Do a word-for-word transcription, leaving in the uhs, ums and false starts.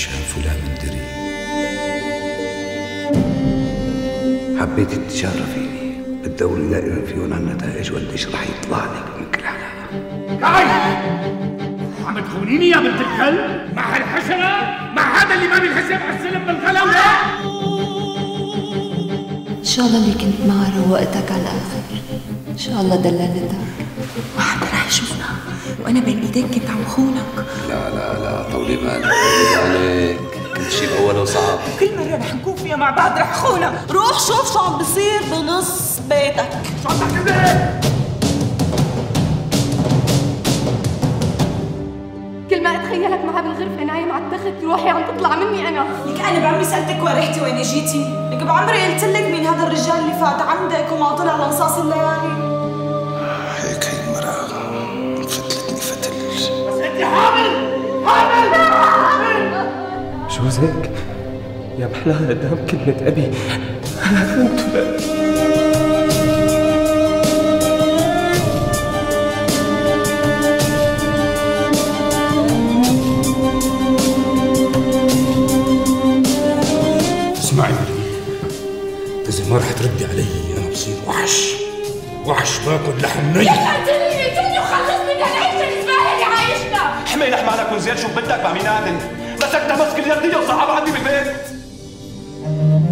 مشان فلان من دري حبيتي تتشرفيني بتدوري دائما فيهم على النتائج وقديش رح يطلع لك من كل حلقة. تعي عم تخونيني يا بنت الكلب مع هالحشرة، مع هذا اللي ما بينحسب على السلم بالغلوة. ان شاء الله اللي كنت معه روقتك على الاخر، ان شاء الله دللتك. ما حدا رح يشوفنا وانا بين ايديك كنت عم خونك. لا لا لا طولي بالك طولي بالك، كل شيء باوله وصعب. كل مرة رح نكون فيها مع بعض رح خونك. روح شوف شو عم بصير بنص بيتك. شو عم تحكي؟ كل ما اتخيلك معها بالغرفة نايم على التخت روحي عم تطلع مني انا. لك انا بعمري سألتك وين رحتي وين اجيتي؟ لك بعمري قلت لك مين هذا الرجال اللي فات عندك وما طلع لنصاص الليالي؟ هيك هي المرأة فتلتني فتل. بس انت حامل حامل. جوزك يا محلاها قدام كلمة أبي أنا خنت لك. اسمعي إذا ما رح تردي علي أنا بصير وحش وحش باكل لحم ني. يا قتلني قتلني وخلص من هالعيشة الزبالة اللي عايشنا. حمي لحمالك ونزيل شو بدك بعمل نادل، مسكتها مسك اليدية وصعب عندي بالبيت.